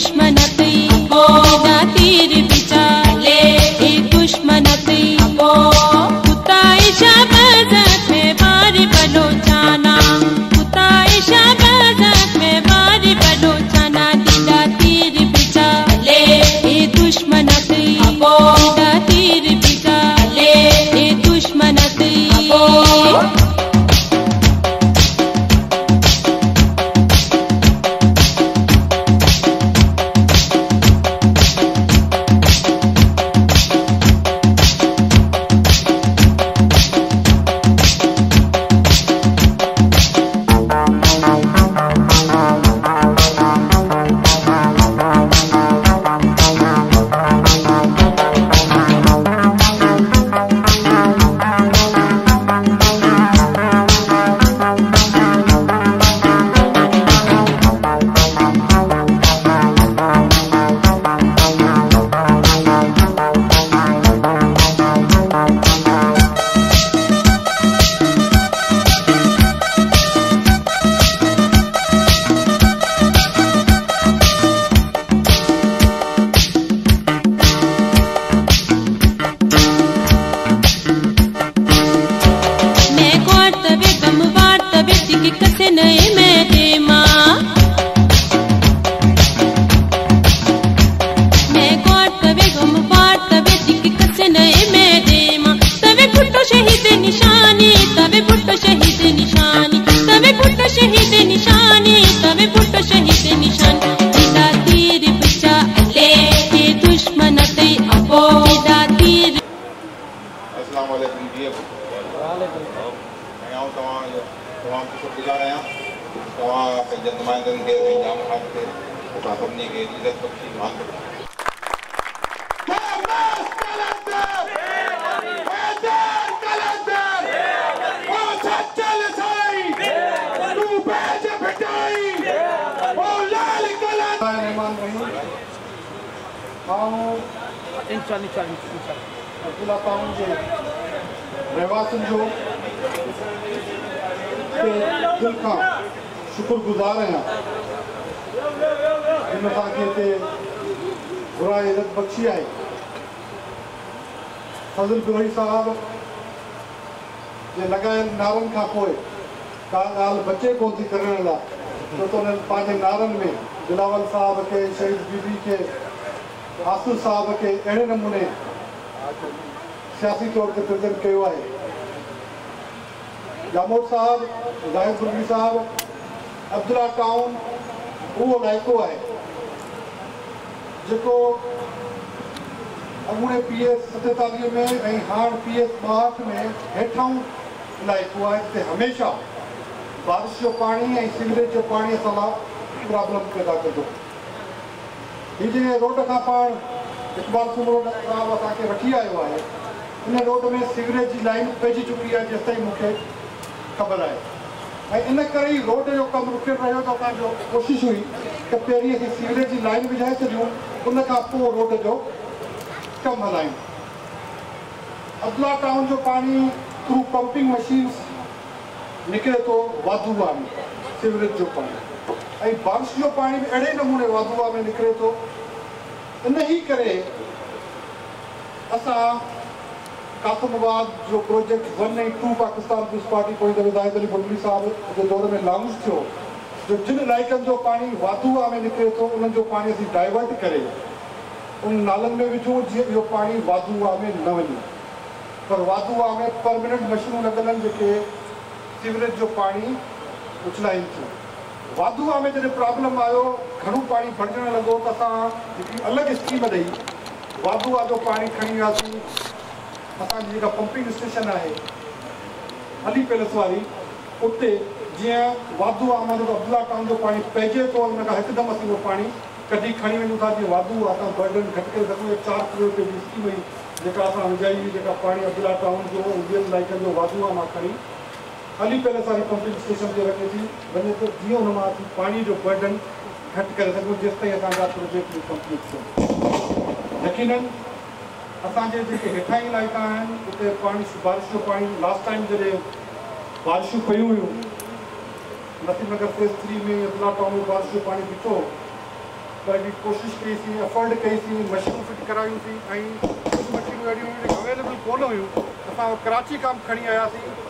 शुक्रगुजार हैं बुरा इज्जत बख्शी आई फजल बिरोही साहब जे लगाए नारन का पोए का गाल बच्चे को थी करने ला तो ने पांच नारन में दिलावल साहब के शहीद बीबी के आसू साहब के अड़े नमूने सियासी तौर पर प्रेजेंट किया है जामोद साहब जाहिद बुर्गी साहब अब्दुल्ला टाउन वो इलाइको है जो अगूणे PS-47 में हाँ PS-62 में हेठाऊं इलाइको है जिते हमेशा बारिश जो पानी और सीवरेज जो पानी सां प्रॉब्लम पैदा कंदो ही जे रोड का पाण इकबाल रोड असांखे वठी आयो आहे इन रोड में सीवरेज की लाइन पइजी चुकी है जेसि ताईं मूंखे ख़बर है इन करे ही रोड जो कम रुके रहियो तो असांजो कोशिश हुई कि पहिरीं असीं सीवरेज की लाइन विझाए छॾियूं उन खां पोइ रोड जो कम हलायूं अब्दुल्ला टाउन जो पानी थ्रू पंपिंग मशीन्स निकिरे तो वाधूआ में सीवरेज जो पानी ऐं बारिश जो पानी भी अड़े नमूने वाधूआ में निकिरे तो इन ही करे असां कासिमाबाद जो प्रोजेक्ट 1 ऐं 2 पाकिस्तान पीपल्स पार्टी कोई दफ़े जाहिद अली बुलबुली साहब जे दौर में लॉन्च थियो जो जिन इलाइक़नि जो पानी वाधूआ में निकिरे थो उन्हनि जो पानी असीं डाइवर्ट करे उन नालनि में विझूं जीअं इहो पानी वाधूआ में न वञे पर वाधूआ में परमानेंट मशीनूं लॻल आहिनि जेके सीवरेज जो पानी उछलाइनि थियूं वाधूआ में जॾहिं प्रॉब्लम आयो घणो पानी भरिजण लॻो त असां हिकिड़ी अलॻि स्कीम ॾेई वाधूआ जो पानी खणी वियासीं असांजी जेका पंपिंग स्टेशन है अली पैलेस वाली उते जीअं वाधूआ में अब्दुल्ला टाउन जो पानी पइजे तो उन खां हिकदमि असीं उहो पानी कढी खणी वञूं था जीअं वाधूआ असां बर्डन घटि करे सघूं 4 करोड़ रुपए जी स्कीम हुई जेका असां विझाई हुई जेका पानी अब्दुल्ला टाउन जो ॿियनि इलाइक़नि जो वाधूआ मां खणी अली पैलेस वाली पंपिंग स्टेशन ते रखे थी वञे तो जीअं हुन मां असीं पानी जो बर्डन घटि करे सघूं जेसि ताईं असांजा प्रोजेक्ट कंप्लीट थियनि यकीनन असांजे जेके हेठां इलाइक़ा आहिनि उते पानी बारिश जो पानी लास्ट टाइम जॾहिं बारिशूं पयूं हुयूं नसीम नगर फेज़ 3 में अब्दुल्ला टाउन में बारिश जो पानी बीठो पंहिंजी कोशिशि कईसीं, एफर्ट कईसीं, मशीनूं फिट करायूंसीं ऐं कुझु मशीनूं अहिड़ियूं हुयूं जेके अवेलेबल कोन हुयूं। असां कराची खां खणी आयासीं